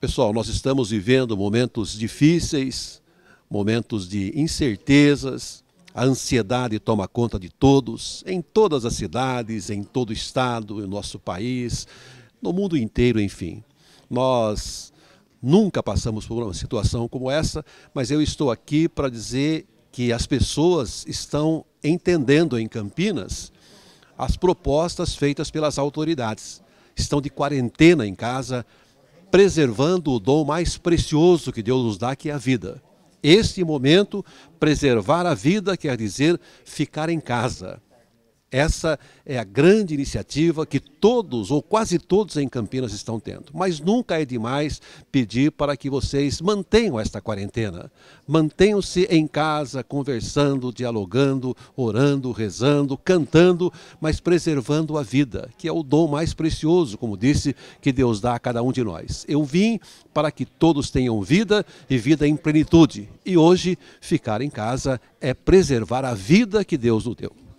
Pessoal, nós estamos vivendo momentos difíceis, momentos de incertezas, a ansiedade toma conta de todos, em todas as cidades, em todo o estado, no nosso país, no mundo inteiro, enfim. Nós nunca passamos por uma situação como essa, mas eu estou aqui para dizer que as pessoas estão entendendo em Campinas as propostas feitas pelas autoridades. Estão de quarentena em casa, preservando o dom mais precioso que Deus nos dá, que é a vida. Este momento, preservar a vida quer dizer ficar em casa. Essa é a grande iniciativa que todos, ou quase todos em Campinas estão tendo. Mas nunca é demais pedir para que vocês mantenham esta quarentena. Mantenham-se em casa, conversando, dialogando, orando, rezando, cantando, mas preservando a vida, que é o dom mais precioso, como disse, que Deus dá a cada um de nós. Eu vim para que todos tenham vida e vida em plenitude. E hoje, ficar em casa é preservar a vida que Deus nos deu.